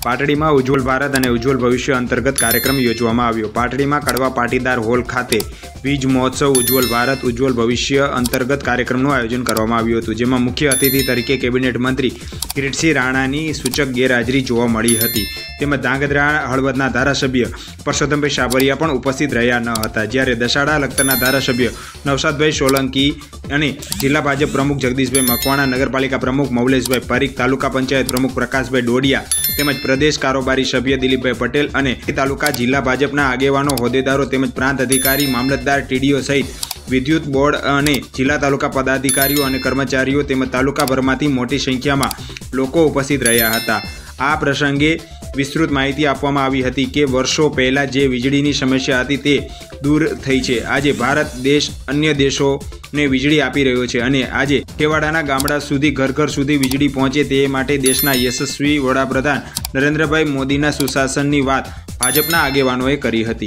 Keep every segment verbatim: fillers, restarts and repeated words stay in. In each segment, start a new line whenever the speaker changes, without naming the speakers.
पाटड़ी में उज्ज्वल भारत और उज्ज्वल भविष्य अंतर्गत कार्यक्रम योजवामां आव्यो। पाटड़ी में कड़वा पाटीदार हॉल खाते वीज महोत्सव उज्ज्वल भारत उज्ज्वल भविष्य अंतर्गत कार्यक्रमનું आयोजन કરવામાં આવ્યું હતું, જેમાં મુખ્ય અતિથિ તરીકે કેબિનેટ મંત્રી કિરીટસિંહ રાણાની સૂચક ગેરહાજરી જોવા મળી હતી। તેમજ ધાંગધ્રા હળવદના ધારાસભ્ય પરસોત્તમભાઈ સાબરિયા પણ ઉપસ્થિત રહ્યા ન હતા, જ્યારે દસાડા લખતરના ધારાસભ્ય નવસાદભાઈ સોલંકી અને જિલ્લા ભાજપ પ્રમુખ જગદીશભાઈ મકવાણા, નગરપાલિકા પ્રમુખ મૌલેશભાઈ પરીખ, તાલુકા પંચાયત પ્રમુખ પ્રકાશભાઈ ડોડિયા તેમજ પ્રદેશ કારોબારી સભ્ય દિલીપભાઈ પટેલ અને તાલુકા જિલ્લા ભાજપના આગેવાનો, હોદ્દેદારો તેમજ પ્રાંત અધિકારી, મામલતદાર, ટીડીઓ સહિત विद्युत बोर्ड और जिला तालुका पदाधिकारीओ और कर्मचारीओ तेमज तालुकाभरमांथी मोटी संख्या में लोग उपस्थित रह्या हता। आ प्रसंगे विस्तृत माहिती आपवामां आवी हती कि वर्षों पहला जे वीजळीनी समस्या हती ते दूर थई छे। आजे भारत देश अन्य देशों ने वीजળી આપી રહ્યો છે અને આજે કેવાડાના ગામડા સુધી ઘર ઘર સુધી વીજળી પહોંચે તે માટે દેશના યશસ્વી વડાપ્રધાન નરેન્દ્રભાઈ મોદીના સુશાસનની વાત ભાજપના આગેવાનોએ કરી હતી।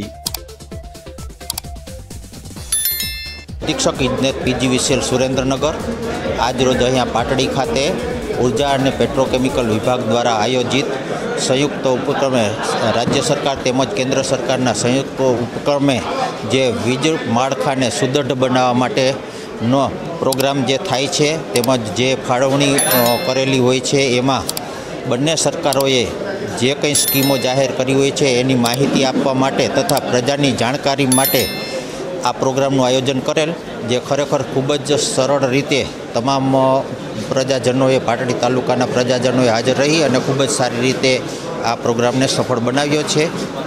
अधीक्षक इंजनेर पीजी विसेल सुरेन्द्रनगर आज रोज अहीं पाटड़ी खाते ऊर्जा और पेट्रोकेमिकल विभाग द्वारा आयोजित संयुक्त उपक्रमे राज्य सरकार तेमज केन्द्र सरकारना संयुक्त उपक्रमे जे वीज माळखाने सुदृढ़ बनावा माटेनो प्रोग्राम जे थाय छे तेमज जे फाळवणी करेली होय छे एमां बंने सरकारोए जे कंई स्कीमो जाहेर करी होय छे एनी माहिती आपवा माटे तथा प्रजानी जाणकारी माटे आ प्रोग्रामનું आयोजन करेल, जे खरेखर खूब ज सरल रीते तमाम प्रजाजनोए पाटड़ी तालुकाना प्रजाजनोए हाजर रही और खूब ज सारी रीते आ प्रोग्राम ने सफल बनाव्यो छे।